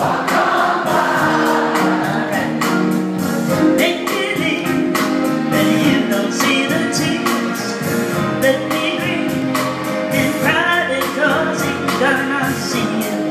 Let me grieve in private, 'cause he cannot see you.